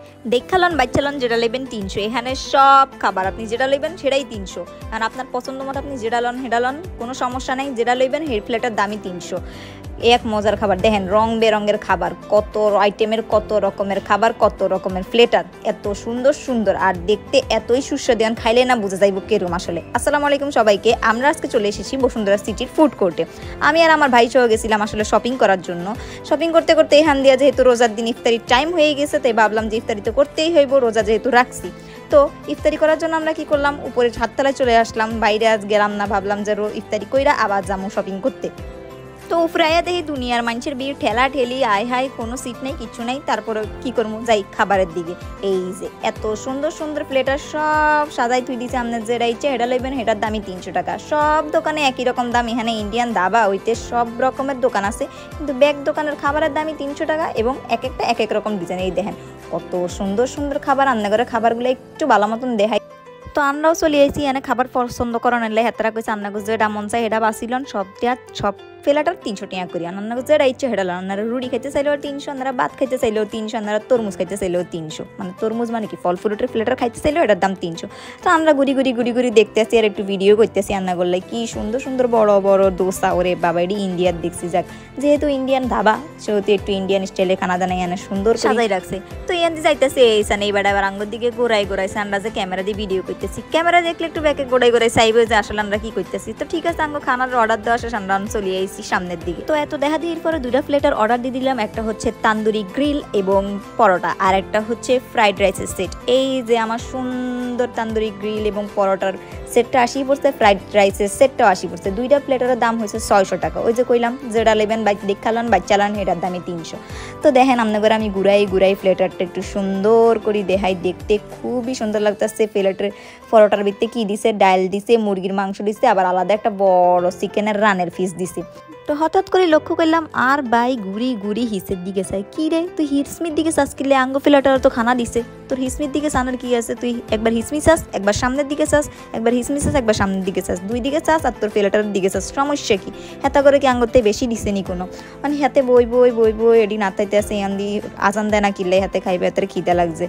দেখালন বাচ্চালন যেটা নেবেন 300। এখানে সব খাবার আপনি যেটা নেবেন সেটাই 300, কারণ আপনার পছন্দ মতো আপনি যেটা লন হেডা লন, কোনো সমস্যা নেই। যেটা নেবেন হেড প্লেটের দামই 300। এক মজার খাবার দেখেন, রং বেরঙের খাবার, কত আইটেমের, কত রকমের খাবার, কত রকমের প্লেটার, এত সুন্দর সুন্দর আর দেখতে এতই সুস্বাদু, খাইলে না বোঝা যাইব কেরম আসলে। আসসালামু আলাইকুম সবাইকে, আমরা আজকে চলে এসেছি বসুন্ধরা সিটির ফুড কোর্টে। আমি আর আমার ভাই সহ গেছিলাম আসলে শপিং করার জন্য। শপিং করতে করতে এখান দিয়া যেহেতু রোজার দিন ইফতারির টাইম হয়ে গেছে, তাই ভাবলাম যে ইফতারি তো করতেই হইব, রোজা যেহেতু রাখছি। তো ইফতারি করার জন্য আমরা কি করলাম, উপরে ছাদতলায় চলে আসলাম। বাইরে আজ গেলাম না, ভাবলাম যে ইফতারি কইরা আবার যাবো শপিং করতে। তো উপরে আয়া দেখি দুনিয়ার মানুষের ভিড়, ঠেলা ঠেলি, আয় হাই, কোনো সিট নেই, কিচ্ছু নাই। তারপরে কি করবো, যাই খাবারের দিকে। এই যে এত সুন্দর সুন্দর প্লেটার সব সাজাই তুই দিছে, আপনার যেটা ইচ্ছে হেটা লইবেন, হেটার দামই 300 টাকা। সব দোকানে একই রকম দাম। এখানে ইন্ডিয়ান ধাবা ওইতে সব রকমের দোকান আছে, কিন্তু ব্যাগ দোকানের খাবারের দামই 300 টাকা, এবং এক একটা এক এক রকম ডিজাইন। এই দেখেন কত সুন্দর সুন্দর খাবার, রান্না করে খাবারগুলো একটু ভালো মতন দেখাই। তো আমরাও চলে আসি এনে খাবার পছন্দ করার নিলে হেতারা কইছে আন্না গুজ যেটা মন চাই হেটা বাসিলন, সব ফেলাটার 300 টাকা করি। আন্না গুজ যেটা ইচ্ছে হেটা লন। আপনারা রুটি খাইতে চাইলেও 300, আপনারা ভাত খাইতে চাইলেও 300, আপনারা তরমুজ খাইতে চাইলেও 300। মানে তরমুজ মানে কি, ফল ফ্রুটের ফ্লেটার খাইতে চাইলেও এটার দাম 300। তো আমরা ঘুরি দেখতে আসি আর একটু ভিডিও করতেছি। আন্না করলে কি সুন্দর সুন্দর বড় বড় দোসা, ওরে বাবা এটি ইন্ডিয়ার দেখছি। যাক, যেহেতু ইন্ডিয়ান ধাবা সেহেতু একটু ইন্ডিয়ান স্টাইলে খানা দানা এনে সুন্দর সাজাই রাখছে। তো ইয়ান যাইতেছে এইসানে এইবার আবার আঙ্গুর দিকে ঘোরাই আমরা যে ক্যামেরা দিয়ে ভিডিও করতেছি। ক্যামেরা দেখলে একটু ব্যাকে গোড়াই চাইবে যে আসলে আমরা কি করতেছি। তো ঠিক আছে, আঙ্গো খানার অর্ডার দেওয়া শেষ, আমরা চলে আইছি সামনের দিকে। তো এত দেখা দির পরে দুইটা প্লেটার অর্ডার দিয়ে দিলাম। একটা হচ্ছে তান্দুরি গ্রিল এবং পরোটা, আর একটা হচ্ছে ফ্রাইড রাইসের সেট। এই যে আমার সুন্দর তান্দুরি গ্রিল এবং পরোটার সেটটা 80 পড়ছে, ফ্রাইড রাইসের সেটটাও 80 পড়ছে। দুইটা প্লেটারের দাম হয়েছে 600 টাকা। ওই যে কইলাম যেটা নেবেন দেখালাম বাচ্চালান, এটার দামই 300। তো দেখেন আপনাদের আমি ঘুরাই প্লেটারটা একটু সুন্দর করে দেখাই, দেখতে খুবই সুন্দর লাগতেছে। প্লেটের পরোটার ভিতরে কি দিছে, ডাল দিছে, মুরগির মাংস দিছে, আবার আলাদা একটা বড় চিকেনের রানের পিস দিছে। তো হঠাৎ করে লক্ষ্য করলাম আর ভাই ঘুরি হিসের দিকে চাই। কি রে তুই হিসমির দিকে চাস কিলে, আঙ্গ ফিলাটার তো খানা দিছে, তোর হিসমির দিকে চানোর কি আছে? তুই একবার হিসমি চাস, একবার সামনের দিকে চাস, একবার হিসমি চাস, একবার সামনের দিকে চাস, দুই দিকে চাস, আর তোর ফিলাটার দিকে চাস। সমস্যা কি? হেতা করে কি আঙ্গতে বেশি দিছে নি কোনো? মানে হাতে বই এডি নাতাইতে আছে, আন্দি আজান দেয় না কিলে হাতে খাইবে, হাতের খিদা লাগছে।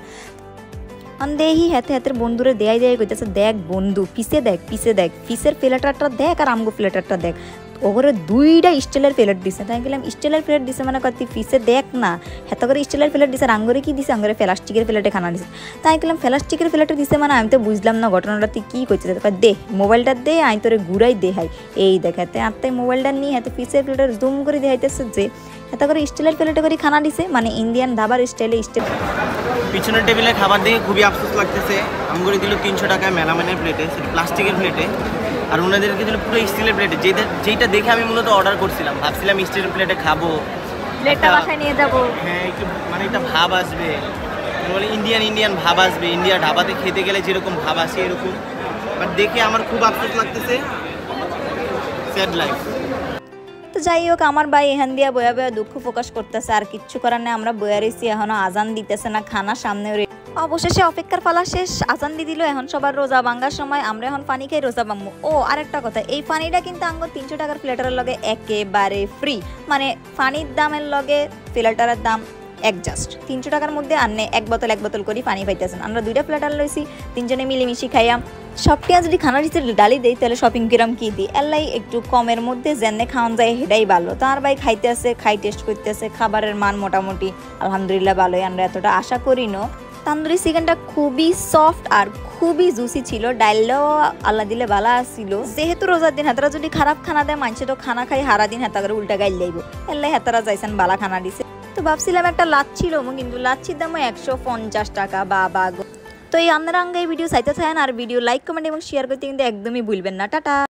দেহি হাতের বন্ধুরে দেয় কইতেছে, দেখ বন্ধু পিছে দেখ পিসের প্লেটারটা দেখ আর আমগো প্লেটারটা দেখ। ওরে দুইটা স্টিলের প্লেট দিছে। তাই গেলাম স্টিলের প্লেট দিছে মানে কত পিসে দেখ না, হেত করে স্টিলের প্লেট দিছে। আঙ্গরে কি দিছে, আঙ্গরে প্লাস্টিকের প্লেটে খানা দিছে। তাই গেলাম প্লাস্টিকের প্লেটে দিছে মানে আমি তো বুঝলাম না ঘটনাটা তুই কী করছিস। দে মোবাইলটা দে, আমি তোরে ঘুরাই দেখাই। এই দেখাতে আত্মাই মোবাইলটা নিয়ে হাতে পিসের প্লেটের জুম করে দেখাইতেছে যে হেত করে স্টিলের প্লেটে করে খানা দিছে, মানে ইন্ডিয়ান ধাবার স্টাইলে। পিছনের টেবিলে খাবার দেখে খুবই আফসোস লাগতেছে। আমগুলো দিল 300 টাকায় মেলামাইনের প্লেটে, প্লাস্টিকের প্লেটে, আর ওনাদেরকে দিল পুরো স্টিলের প্লেটে। যেটা দেখে আমি মূলত অর্ডার করছিলাম, ভাবছিলাম স্টিলের প্লেটে খাবো, প্লেটটা বাসায় নিয়ে যাবো, হ্যাঁ একটু মানে একটা ভাব আসবে, বলে ইন্ডিয়ান ভাব আসবে, ইন্ডিয়া ঢাবাতে খেতে গেলে যেরকম ভাব আসে এরকম। বাট দেখে আমার খুব আফসোস লাগতেছে, স্যাড লাইফ। তো যাই হোক, আমার ভাই এখান দিয়া বয়া দুঃখ প্রকাশ করতেছে, আর কিচ্ছু করার নেই। আমরা বয়া রয়েছি, এখনো আজান দিতেছে না, খানা সামনে। অবশেষে অপেক্ষার পালা শেষ, আজান দিয়ে দিল। এখন সবার রোজা ভাঙ্গার সময়, আমরা এখন পানি খাই রোজা ভাঙবো। ও আরেকটা কথা, এই পানিটা কিন্তু আঙ্গো 300 টাকার ফিল্টারের লগে একেবারে ফ্রি। মানে পানির দামের লগে ফিল্টারের দাম অ্যাডজাস্ট। 300 টাকার মধ্যে আনে এক বোতল করে পানি পাইতেছেন। আমরা দুইটা ফিল্টার লইছি, তিনজনে মিলেমিশি খাইয়াম। সবটিয়া যদি খানা দিতে ডালি দেই তাহলে শপিং কিরাম কি দিই, এলাই একটু কমের মধ্যে যেনে খাওয়ান যায় হেটাই ভালো। তার ভাই খাইতে আছে, খাই টেস্ট করতে আছে, খাবারের মান মোটামুটি আলহামদুলিল্লাহ ভালোই। আমরা এতটা আশা করি না। তান্দুরি চিকেনটা খুবই সফট আর খুবই জুসি ছিল। ডাইলও আল্লাহ দিলে ভালো আসছিল। যেহেতু রোজার দিন হাতারা যদি খারাপ খানা দেয়, মানুষে তো খানা খাই হারা দিন হাতা করে উল্টা গাইল লাইব, এলাই হাতারা যাইছেন বালা খানা দিছে। তো ভাবছিলাম একটা লাচ্ছি লমো, কিন্তু লাচ্ছির দামও 150 টাকা। বাবা গো। তো এই আপনারা আঙ্গে ভিডিও চাইতে চান, আর ভিডিও লাইক কমেন্ট এবং শেয়ার করতে কিন্তু একদমই ভুলবেন না। টাটা।